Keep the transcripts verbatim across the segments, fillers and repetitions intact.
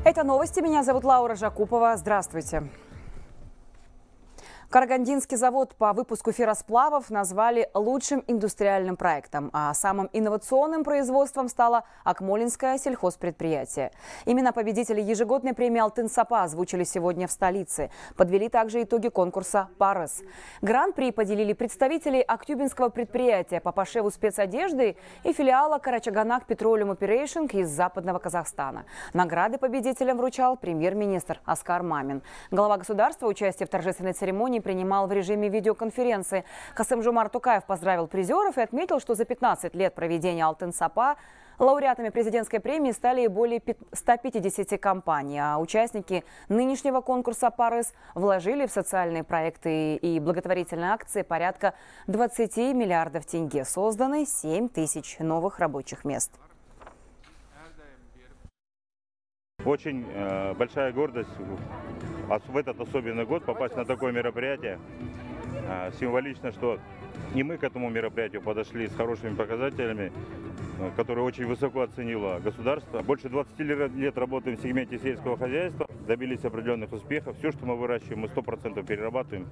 Это новости. Меня зовут Лаура Жакупова. Здравствуйте. Карагандинский завод по выпуску ферросплавов назвали лучшим индустриальным проектом, а самым инновационным производством стало Акмолинское сельхозпредприятие. Имена победителей ежегодной премии «Алтын-Сапа» озвучили сегодня в столице. Подвели также итоги конкурса «Парес». Гран-при поделили представители Актюбинского предприятия по пошиву спецодежды и филиала Карачаганак Petroleum Operation из Западного Казахстана. Награды победителям вручал премьер-министр Аскар Мамин. Глава государства участие в торжественной церемонии принимал в режиме видеоконференции. Касым-Жомарт Токаев поздравил призеров и отметил, что за пятнадцать лет проведения «Алтын-Сапа» лауреатами президентской премии стали более ста пятидесяти компаний, а участники нынешнего конкурса «Парес» вложили в социальные проекты и благотворительные акции порядка двадцати миллиардов тенге. Созданы семь тысяч новых рабочих мест. Очень э, большая гордость в этот особенный год попасть на такое мероприятие. Э, символично, что и мы к этому мероприятию подошли с хорошими показателями, э, которые очень высоко оценило государство. Больше двадцати лет работаем в сегменте сельского хозяйства, добились определенных успехов. Все, что мы выращиваем, мы сто процентов перерабатываем.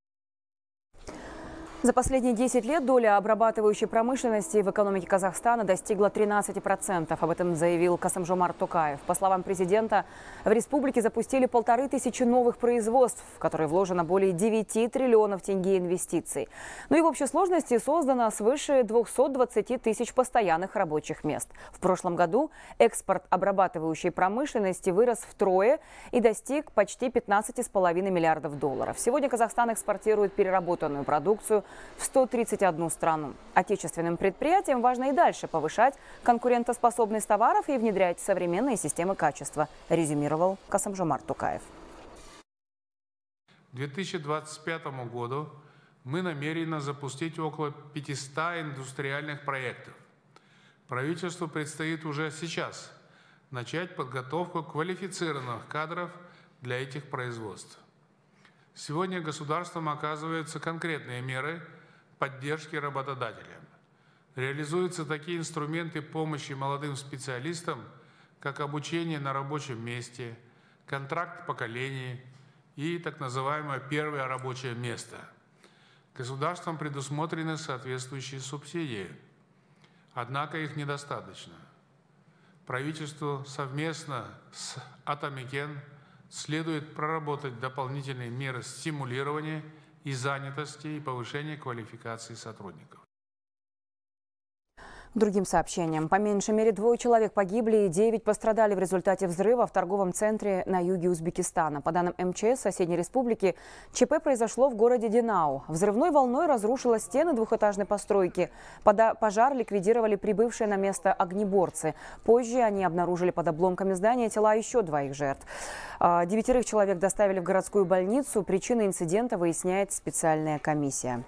За последние десять лет доля обрабатывающей промышленности в экономике Казахстана достигла тринадцати процентов. Об этом заявил Касым-Жомарт Токаев. По словам президента, в республике запустили полторы тысячи новых производств, в которые вложено более девяти триллионов тенге инвестиций. Ну и в общей сложности создано свыше двухсот двадцати тысяч постоянных рабочих мест. В прошлом году экспорт обрабатывающей промышленности вырос втрое и достиг почти пятнадцати с половиной миллиардов долларов. Сегодня Казахстан экспортирует переработанную продукцию в сто тридцать одну страну. Отечественным предприятиям важно и дальше повышать конкурентоспособность товаров и внедрять современные системы качества, резюмировал Касым-Жомарт Токаев. К две тысячи двадцать пятому году мы намерены запустить около пятисот индустриальных проектов. Правительству предстоит уже сейчас начать подготовку квалифицированных кадров для этих производств. Сегодня государством оказываются конкретные меры поддержки работодателям. Реализуются такие инструменты помощи молодым специалистам, как обучение на рабочем месте, контракт поколений и так называемое первое рабочее место. Государством предусмотрены соответствующие субсидии, однако их недостаточно. Правительству совместно с Атамекен следует проработать дополнительные меры стимулирования и занятости и повышения квалификации сотрудников. Другим сообщением. По меньшей мере двое человек погибли и девять пострадали в результате взрыва в торговом центре на юге Узбекистана. По данным эм че эс соседней республики, ЧП произошло в городе Динау. Взрывной волной разрушило стены двухэтажной постройки. Пожар ликвидировали прибывшие на место огнеборцы. Позже они обнаружили под обломками здания тела еще двоих жертв. Девятерых человек доставили в городскую больницу. Причины инцидента выясняет специальная комиссия.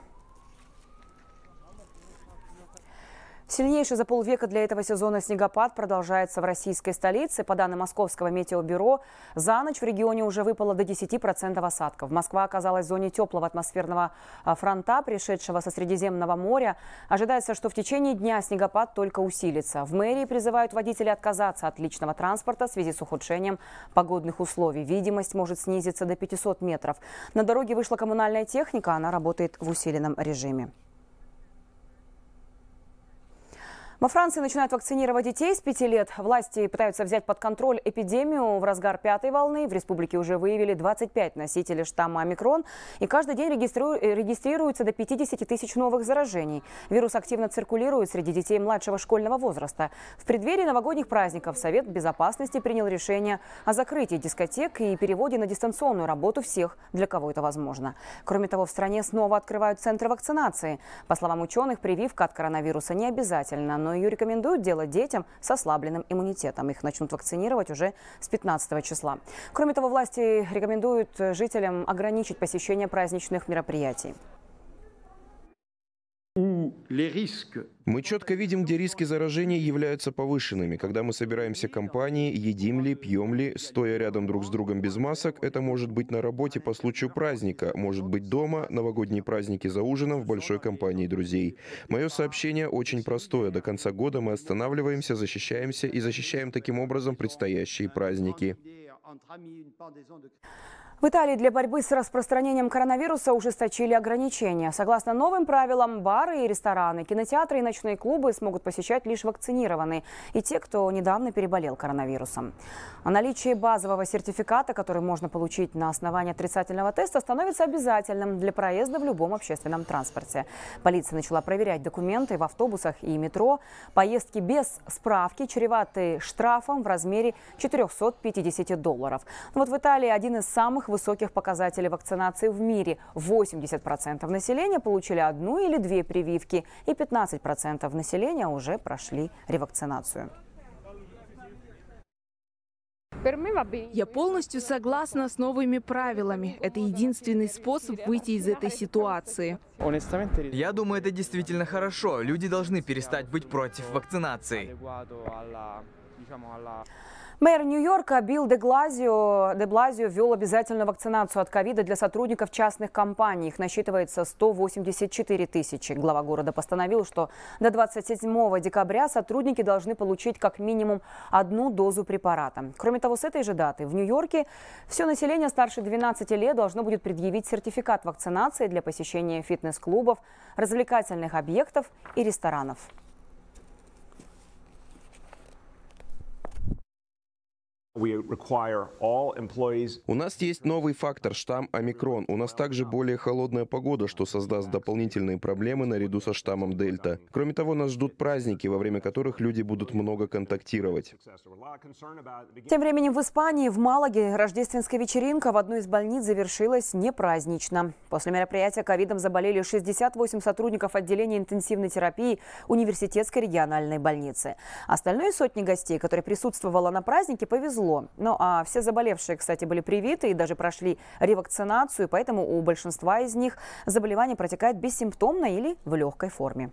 Сильнейший за полвека для этого сезона снегопад продолжается в российской столице. По данным Московского метеобюро, за ночь в регионе уже выпало до десяти процентов осадков. Москва оказалась в зоне теплого атмосферного фронта, пришедшего со Средиземного моря. Ожидается, что в течение дня снегопад только усилится. В мэрии призывают водителей отказаться от личного транспорта в связи с ухудшением погодных условий. Видимость может снизиться до пятисот метров. На дороге вышла коммунальная техника, она работает в усиленном режиме. Во Франции начинают вакцинировать детей с пяти лет. Власти пытаются взять под контроль эпидемию в разгар пятой волны. В республике уже выявили двадцать пять носителей штамма омикрон. И каждый день регистрируется до пятидесяти тысяч новых заражений. Вирус активно циркулирует среди детей младшего школьного возраста. В преддверии новогодних праздников Совет Безопасности принял решение о закрытии дискотек и переводе на дистанционную работу всех, для кого это возможно. Кроме того, в стране снова открывают центры вакцинации. По словам ученых, прививка от коронавируса не обязательна, но но ее рекомендуют делать детям с ослабленным иммунитетом. Их начнут вакцинировать уже с пятнадцатого числа. Кроме того, власти рекомендуют жителям ограничить посещение праздничных мероприятий. И Мы четко видим, где риски заражения являются повышенными. Когда мы собираемся компанией, едим ли, пьем ли, стоя рядом друг с другом без масок, это может быть на работе по случаю праздника, может быть дома, новогодние праздники за ужином в большой компании друзей. Мое сообщение очень простое. До конца года мы останавливаемся, защищаемся и защищаем таким образом предстоящие праздники. В Италии для борьбы с распространением коронавируса ужесточили ограничения. Согласно новым правилам, бары и рестораны, кинотеатры и ночные клубы смогут посещать лишь вакцинированные и те, кто недавно переболел коронавирусом. А наличие базового сертификата, который можно получить на основании отрицательного теста, становится обязательным для проезда в любом общественном транспорте. Полиция начала проверять документы в автобусах и метро. Поездки без справки чреваты штрафом в размере четырёхсот пятидесяти долларов. Но вот в Италии один из самых высоких показателей вакцинации в мире. восемьдесят процентов населения получили одну или две прививки, и пятнадцать процентов населения уже прошли ревакцинацию. Я полностью согласна с новыми правилами. Это единственный способ выйти из этой ситуации. Я думаю, это действительно хорошо. Люди должны перестать быть против вакцинации. Мэр Нью-Йорка Билл де Блазио, де Блазио ввел обязательную вакцинацию от ковида для сотрудников частных компаний. Их насчитывается сто восемьдесят четыре тысячи. Глава города постановил, что до двадцать седьмого декабря сотрудники должны получить как минимум одну дозу препарата. Кроме того, с этой же даты в Нью-Йорке все население старше двенадцати лет должно будет предъявить сертификат вакцинации для посещения фитнес-клубов, развлекательных объектов и ресторанов. У нас есть новый фактор – штамм омикрон. У нас также более холодная погода, что создаст дополнительные проблемы наряду со штаммом дельта. Кроме того, нас ждут праздники, во время которых люди будут много контактировать. Тем временем в Испании, в Малаге, рождественская вечеринка в одной из больниц завершилась непразднично. После мероприятия ковидом заболели шестьдесят восемь сотрудников отделения интенсивной терапии университетской региональной больницы. Остальные сотни гостей, которые присутствовали на празднике, повезло. Ну а все заболевшие, кстати, были привиты и даже прошли ревакцинацию, поэтому у большинства из них заболевание протекает бессимптомно или в легкой форме.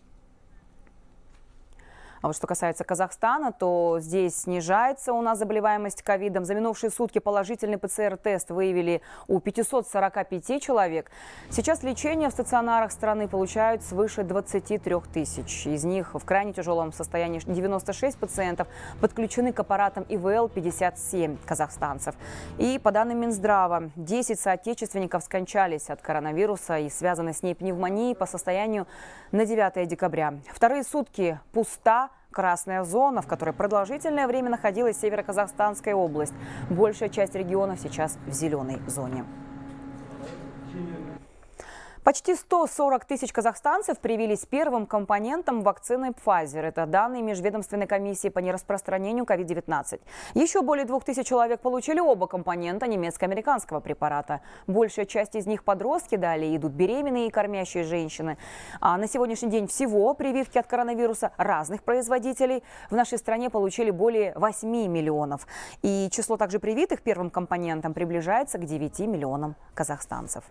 А вот что касается Казахстана, то здесь снижается у нас заболеваемость ковидом. За минувшие сутки положительный ПЦР-тест выявили у пятисот сорока пяти человек. Сейчас лечение в стационарах страны получают свыше двадцати трёх тысяч. Из них в крайне тяжелом состоянии девяносто шесть пациентов, подключены к аппаратам И В Л пятьдесят семь казахстанцев. И по данным Минздрава, десять соотечественников скончались от коронавируса и связанной с ней пневмонии по состоянию на девятое декабря. Вторые сутки пуста красная зона, в которой продолжительное время находилась Северо-Казахстанская область. Большая часть региона сейчас в зеленой зоне. Почти сто сорок тысяч казахстанцев привились первым компонентом вакцины Pfizer. Это данные Межведомственной комиссии по нераспространению ковид девятнадцать. Еще более двух тысяч человек получили оба компонента немецко-американского препарата. Большая часть из них подростки, далее идут беременные и кормящие женщины. А на сегодняшний день всего прививки от коронавируса разных производителей в нашей стране получили более восьми миллионов. И число также привитых первым компонентом приближается к девяти миллионам казахстанцев.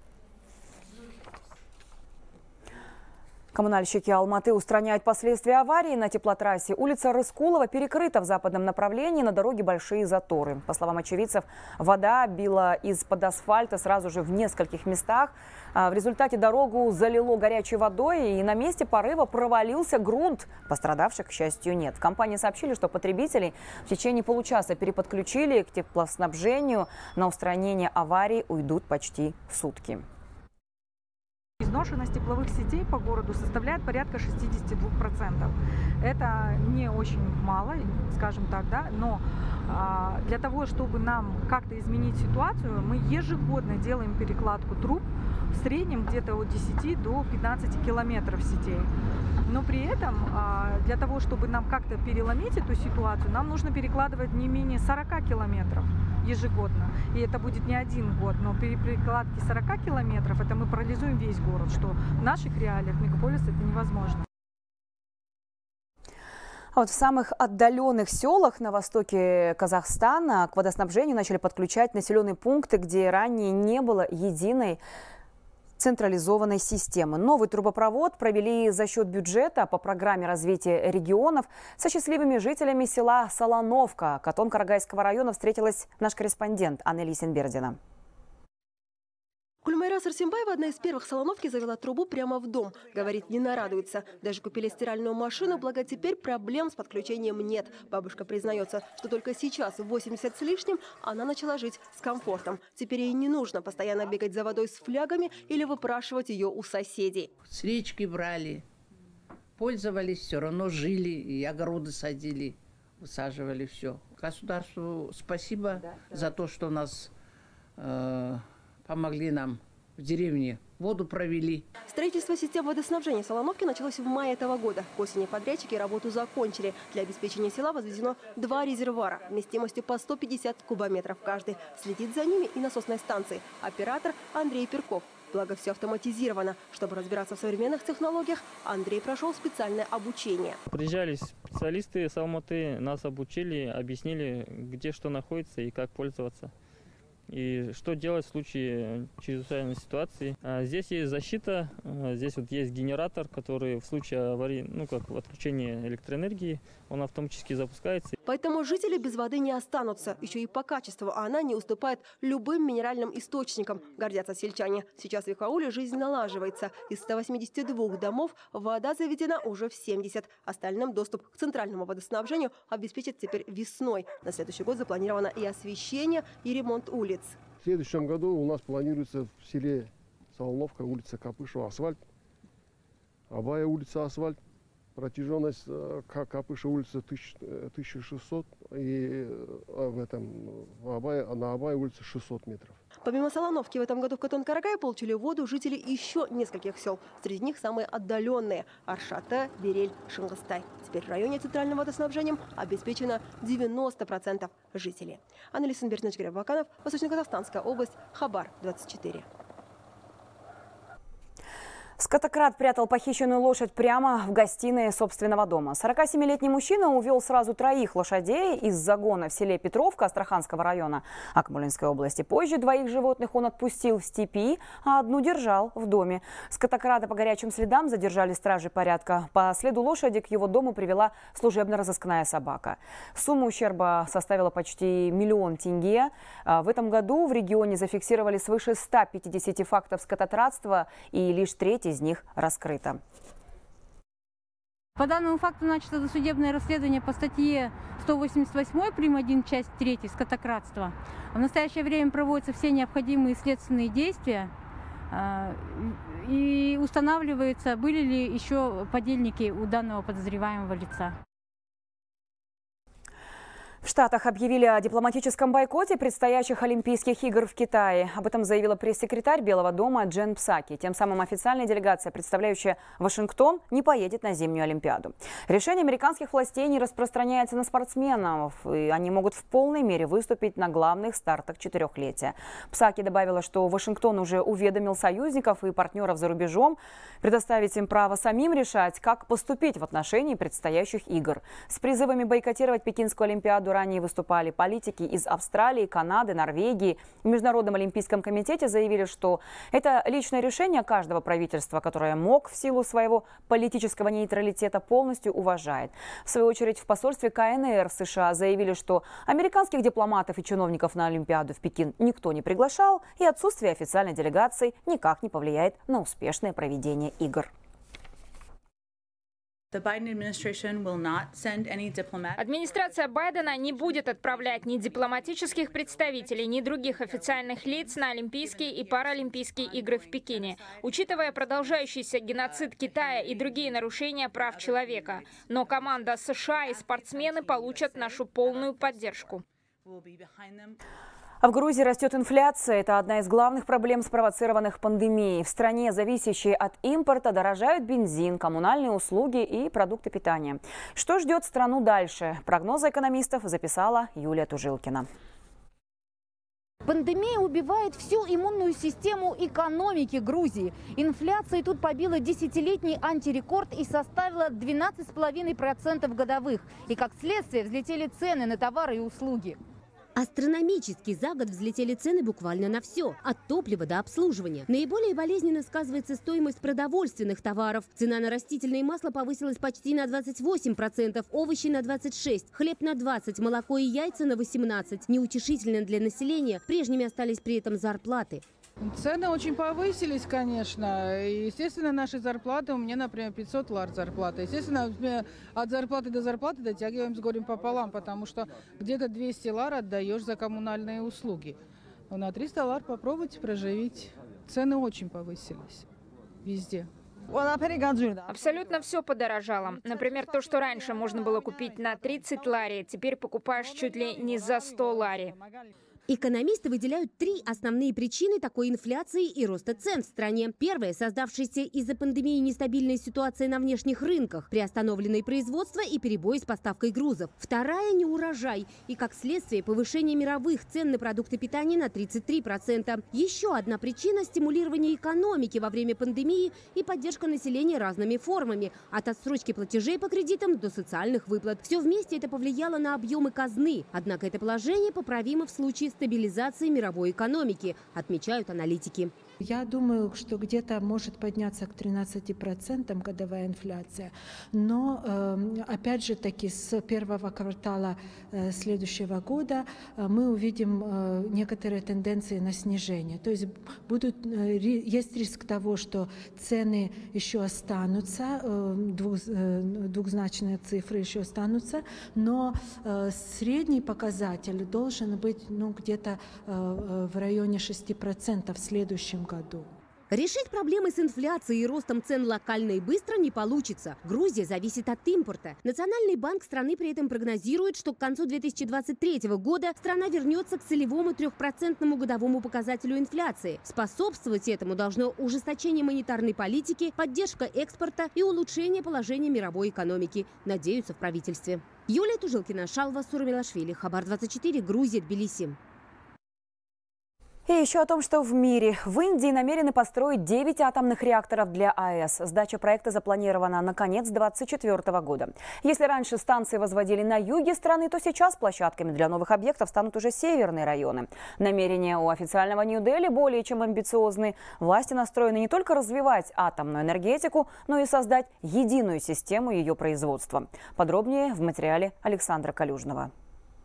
Коммунальщики Алматы устраняют последствия аварии на теплотрассе. Улица Рыскулова перекрыта в западном направлении, на дороге большие заторы. По словам очевидцев, вода била из-под асфальта сразу же в нескольких местах. В результате дорогу залило горячей водой, и на месте порыва провалился грунт. Пострадавших, к счастью, нет. В компании сообщили, что потребителей в течение получаса переподключили к теплоснабжению. На устранение аварии уйдут почти сутки. Изношенность тепловых сетей по городу составляет порядка шестидесяти двух процентов. Это не очень мало, скажем так, да, но а, для того, чтобы нам как-то изменить ситуацию, мы ежегодно делаем перекладку труб в среднем где-то от десяти до пятнадцати километров сетей. Но при этом а, для того, чтобы нам как-то переломить эту ситуацию, нам нужно перекладывать не менее сорока километров ежегодно. И это будет не один год, но при перекладке сорока километров это мы парализуем весь город, что в наших реалиях мегаполиса это невозможно. А вот в самых отдаленных селах на востоке Казахстана к водоснабжению начали подключать населенные пункты, где ранее не было единой централизованной системы. Новый трубопровод провели за счет бюджета по программе развития регионов. Со счастливыми жителями села Солоновка Катон-Карагайского района встретилась наш корреспондент Аннели Синбердина. Гульмайра Сарсимбаева, одна из первых Солоновки, завела трубу прямо в дом. Говорит, не нарадуется. Даже купили стиральную машину, благо теперь проблем с подключением нет. Бабушка признается, что только сейчас, в восемьдесят с лишним, она начала жить с комфортом. Теперь ей не нужно постоянно бегать за водой с флягами или выпрашивать ее у соседей. С речки брали, пользовались, все равно жили, и огороды садили, высаживали все. Государству спасибо да, за то, что нас... Э помогли нам в деревне, воду провели. Строительство систем водоснабжения Солоновки началось в мае этого года. К осени подрядчики работу закончили. Для обеспечения села возведено два резервуара вместимостью по сто пятьдесят кубометров каждый. Следит за ними и насосной станции оператор Андрей Перков. Благо все автоматизировано. Чтобы разбираться в современных технологиях, Андрей прошел специальное обучение. Приезжали специалисты с Алматы, нас обучили, объяснили, где что находится и как пользоваться. И что делать в случае чрезвычайной ситуации. А здесь есть защита, здесь вот есть генератор, который в случае аварии, ну как в отключении электроэнергии, он автоматически запускается. Поэтому жители без воды не останутся. Еще и по качеству, а она не уступает любым минеральным источникам. Гордятся сельчане. Сейчас в Вихауле жизнь налаживается. Из ста восьмидесяти двух домов вода заведена уже в семьдесят. Остальным доступ к центральному водоснабжению обеспечат теперь весной. На следующий год запланировано и освещение, и ремонт улиц. В следующем году у нас планируется в селе Солоновка улица Капышева асфальт, Абая улица асфальт, протяженность Капыша улица тысяча шестьсот и в этом, в Абая, на Абая улице шестьсот метров. Помимо Солоновки в этом году в Катон-Карагай получили воду жители еще нескольких сел. Среди них самые отдаленные – Аршата, Берель, Шингастай. Теперь в районе центральным водоснабжением обеспечено девяносто процентов жителей. Аннели Синбердина, Баканов, Восточно-Казахстанская область, Хабар, двадцать четыре. Скотократ прятал похищенную лошадь прямо в гостиной собственного дома. сорокасемилетний мужчина увел сразу троих лошадей из загона в селе Петровка Астраханского района Акмолинской области. Позже двоих животных он отпустил в степи, а одну держал в доме. Скотократа по горячим следам задержали стражи порядка. По следу лошади к его дому привела служебно-розыскная собака. Сумма ущерба составила почти миллион тенге. В этом году в регионе зафиксировали свыше ста пятидесяти фактов скототратства, и лишь треть из них раскрыто. По данному факту начато досудебное расследование по статье сто восемьдесят восемь прим. один часть третья скотократство. В настоящее время проводятся все необходимые следственные действия и устанавливается, были ли еще подельники у данного подозреваемого лица. В Штатах объявили о дипломатическом бойкоте предстоящих Олимпийских игр в Китае. Об этом заявила пресс-секретарь Белого дома Джен Псаки. Тем самым официальная делегация, представляющая Вашингтон, не поедет на зимнюю Олимпиаду. Решение американских властей не распространяется на спортсменов, и они могут в полной мере выступить на главных стартах четырехлетия. Псаки добавила, что Вашингтон уже уведомил союзников и партнеров за рубежом предоставить им право самим решать, как поступить в отношении предстоящих игр. С призывами бойкотировать Пекинскую Олимпиаду ранее выступали политики из Австралии, Канады, Норвегии. В Международном олимпийском комитете заявили, что это личное решение каждого правительства, которое МОК в силу своего политического нейтралитета полностью уважает. В свою очередь в посольстве ка эн эр США заявили, что американских дипломатов и чиновников на Олимпиаду в Пекин никто не приглашал, и отсутствие официальной делегации никак не повлияет на успешное проведение игр. Администрация Байдена не будет отправлять ни дипломатических представителей, ни других официальных лиц на Олимпийские и Паралимпийские игры в Пекине, учитывая продолжающийся геноцид Китая и другие нарушения прав человека. Но команда США и спортсмены получат нашу полную поддержку. А в Грузии растет инфляция. Это одна из главных проблем, спровоцированных пандемией. В стране, зависящей от импорта, дорожают бензин, коммунальные услуги и продукты питания. Что ждет страну дальше? Прогнозы экономистов записала Юлия Тужилкина. Пандемия убивает всю иммунную систему экономики Грузии. Инфляция тут побила десятилетний антирекорд и составила двенадцать целых пять десятых процента годовых. И как следствие взлетели цены на товары и услуги. Астрономически за год взлетели цены буквально на все, от топлива до обслуживания. Наиболее болезненно сказывается стоимость продовольственных товаров. Цена на растительное масло повысилась почти на двадцать восемь процентов, овощи на двадцать шесть процентов, хлеб на двадцать процентов, молоко и яйца на восемнадцать процентов. Неутешительно для населения, прежними остались при этом зарплаты. Цены очень повысились, конечно. И, естественно, наши зарплаты, у меня, например, пятьсот лар зарплата. Естественно, от зарплаты до зарплаты дотягиваем с горем пополам, потому что где-то двести лар отдаешь за коммунальные услуги. На триста лар попробуйте проживить. Цены очень повысились везде. Абсолютно все подорожало. Например, то, что раньше можно было купить на тридцать лари, теперь покупаешь чуть ли не за сто лари. Экономисты выделяют три основные причины такой инфляции и роста цен в стране. Первая – создавшаяся из-за пандемии нестабильная ситуация на внешних рынках, приостановленное производство и перебои с поставкой грузов. Вторая – неурожай и, как следствие, повышение мировых цен на продукты питания на тридцать три процента. Еще одна причина – стимулирование экономики во время пандемии и поддержка населения разными формами – от отсрочки платежей по кредитам до социальных выплат. Все вместе это повлияло на объемы казны. Однако это положение поправимо в случае стабилизации мировой экономики, отмечают аналитики. Я думаю, что где-то может подняться к тринадцати процентам годовая инфляция. Но, опять же таки, с первого квартала следующего года мы увидим некоторые тенденции на снижение. То есть будут, есть риск того, что цены еще останутся, двухзначные цифры еще останутся, но средний показатель должен быть ну, где-то в районе шести процентов в следующем году. году. Решить проблемы с инфляцией и ростом цен локально и быстро не получится. Грузия зависит от импорта. Национальный банк страны при этом прогнозирует, что к концу две тысячи двадцать третьего года страна вернется к целевому трехпроцентному годовому показателю инфляции. Способствовать этому должно ужесточение монетарной политики, поддержка экспорта и улучшение положения мировой экономики, надеются в правительстве. Юлия Тужилкина, Шалва Сурамилашвили, Хабар двадцать четыре, Грузия, Тбилиси. И еще о том, что в мире. В Индии намерены построить девять атомных реакторов для АЭС. Сдача проекта запланирована на конец две тысячи двадцать четвёртого года. Если раньше станции возводили на юге страны, то сейчас площадками для новых объектов станут уже северные районы. Намерения у официального Нью-Дели более чем амбициозны. Власти настроены не только развивать атомную энергетику, но и создать единую систему ее производства. Подробнее в материале Александра Калюжного.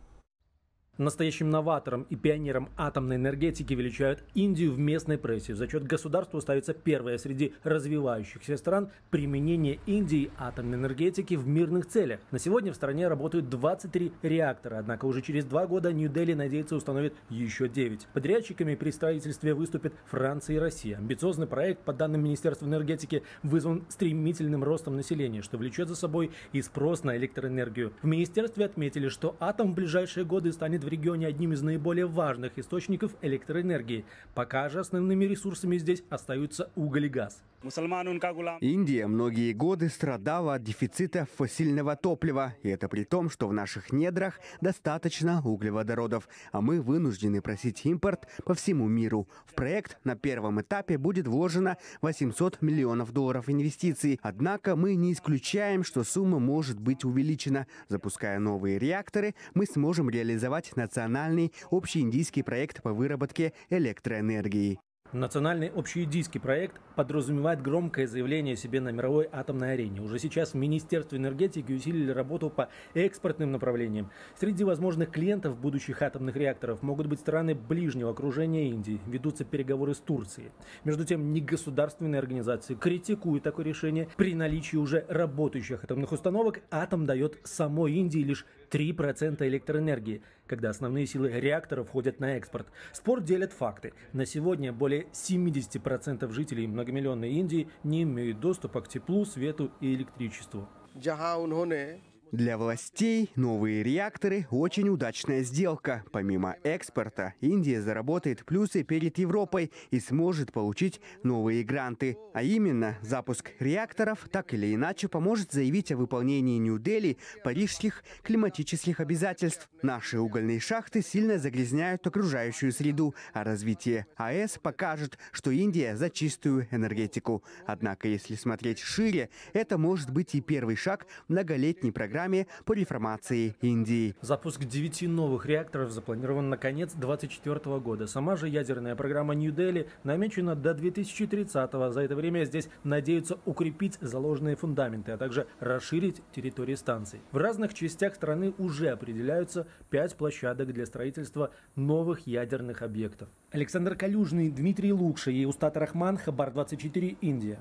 Настоящим новатором и пионером атомной энергетики величают Индию в местной прессе. За счет государства ставится первое среди развивающихся стран применение Индии атомной энергетики в мирных целях. На сегодня в стране работают двадцать три реактора, однако уже через два года Нью-Дели надеется установить еще девять. Подрядчиками при строительстве выступят Франция и Россия. Амбициозный проект, по данным Министерства энергетики, вызван стремительным ростом населения, что влечет за собой и спрос на электроэнергию. В министерстве отметили, что атом в ближайшие годы станет в регионе одним из наиболее важных источников электроэнергии. Пока же основными ресурсами здесь остаются уголь и газ. Индия многие годы страдала от дефицита фосильного топлива. И это при том, что в наших недрах достаточно углеводородов. А мы вынуждены просить импорт по всему миру. В проект на первом этапе будет вложено восемьсот миллионов долларов инвестиций. Однако мы не исключаем, что сумма может быть увеличена. Запуская новые реакторы, мы сможем реализовать национальный общеиндийский проект по выработке электроэнергии. Национальный общеиндийский проект подразумевает громкое заявление о себе на мировой атомной арене. Уже сейчас в Министерстве энергетики усилили работу по экспортным направлениям. Среди возможных клиентов будущих атомных реакторов могут быть страны ближнего окружения Индии. Ведутся переговоры с Турцией. Между тем, негосударственные организации критикуют такое решение. При наличии уже работающих атомных установок атом дает самой Индии лишь три процента электроэнергии, когда основные силы реакторов ходят на экспорт. Спор делят факты. На сегодня более семьдесят процентов жителей многомиллионной Индии не имеют доступа к теплу, свету и электричеству. Для властей новые реакторы – очень удачная сделка. Помимо экспорта, Индия заработает плюсы перед Европой и сможет получить новые гранты. А именно, запуск реакторов так или иначе поможет заявить о выполнении Нью-Дели парижских климатических обязательств. Наши угольные шахты сильно загрязняют окружающую среду, а развитие АЭС покажет, что Индия за чистую энергетику. Однако, если смотреть шире, это может быть и первый шаг многолетней программы программе по реформации Индии. Запуск девяти новых реакторов запланирован на конец две тысячи двадцать четвёртого года. Сама же ядерная программа Нью-Дели намечена до две тысячи тридцатого. За это время здесь надеются укрепить заложенные фундаменты, а также расширить территории станций. В разных частях страны уже определяются пять площадок для строительства новых ядерных объектов. Александр Калюжный, Дмитрий Лукша и Устат Рахман, Хабар двадцать четыре, Индия.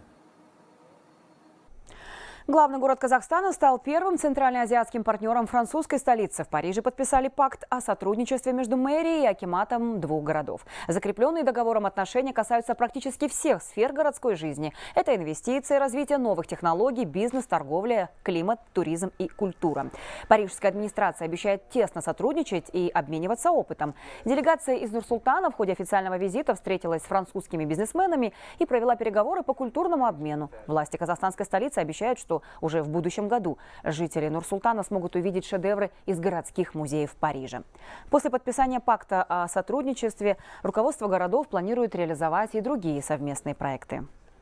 Главный город Казахстана стал первым центральноазиатским партнером французской столицы. В Париже подписали пакт о сотрудничестве между мэрией и акиматом двух городов. Закрепленные договором отношения касаются практически всех сфер городской жизни. Это инвестиции, развитие новых технологий, бизнес, торговля, климат, туризм и культура. Парижская администрация обещает тесно сотрудничать и обмениваться опытом. Делегация из Нур-Султана в ходе официального визита встретилась с французскими бизнесменами и провела переговоры по культурному обмену. Власти казахстанской столицы обещают, что уже в будущем году жители Нур-Султана смогут увидеть шедевры из городских музеев Парижа. После подписания пакта о сотрудничестве руководство городов планирует реализовать и другие совместные проекты.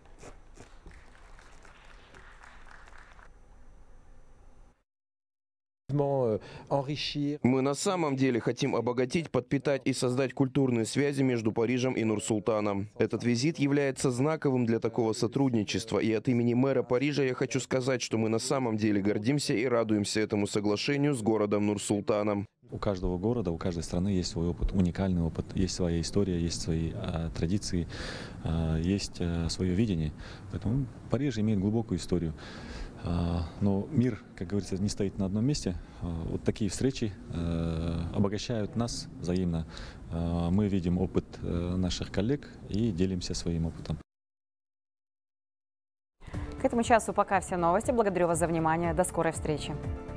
Мы на самом деле хотим обогатить, подпитать и создать культурные связи между Парижем и Нур-Султаном. Этот визит является знаковым для такого сотрудничества, и от имени мэра Парижа я хочу сказать, что мы на самом деле гордимся и радуемся этому соглашению с городом Нур-Султаном. У каждого города, у каждой страны есть свой опыт, уникальный опыт, есть своя история, есть свои а, традиции, а, есть а, свое видение. Поэтому Париж имеет глубокую историю. Но мир, как говорится, не стоит на одном месте. Вот такие встречи обогащают нас взаимно. Мы видим опыт наших коллег и делимся своим опытом. К этому часу пока все новости. Благодарю вас за внимание. До скорой встречи.